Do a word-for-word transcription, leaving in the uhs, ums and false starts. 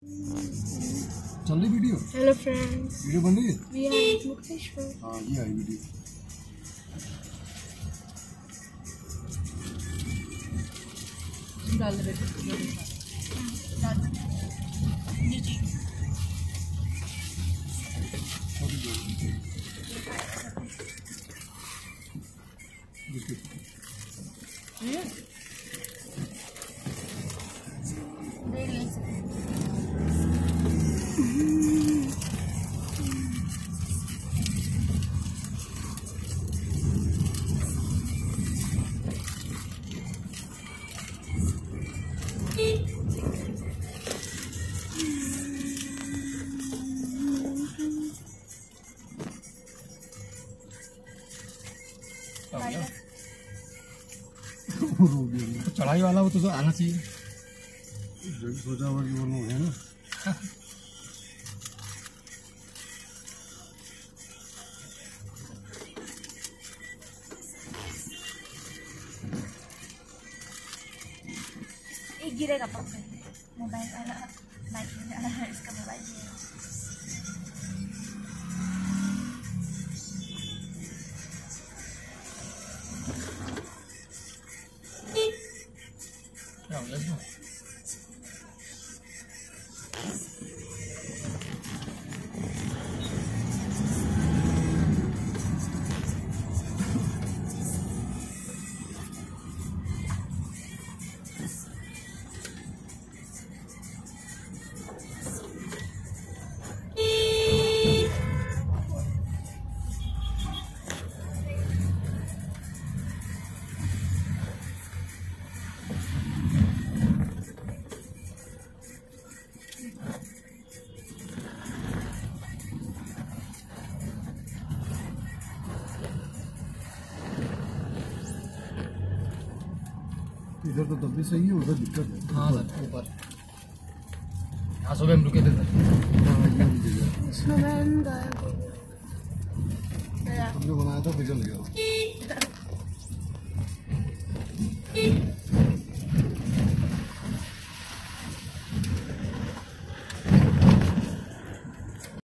चल रही video? Hello friends, video बन रही है? We are Mukteshwar. हाँ, ये आई वीडियो। डाल दे डाल दे नीचे चढ़ाई वाला वो तो आना चाहिए। सोचा हुआ कि वो लोग है ना। एक गिरेगा पक्का मोबाइल वाला लाइट में जाना है इसका मोबाइल क्या हो गया? इधर तो तब भी सही है, उधर दिक्कत है। हाँ सर, ऊपर यहाँ सुबह हम रुके थे सर। स्नोमैन गायब हो गया। हमने बनाया था, पिघल गया।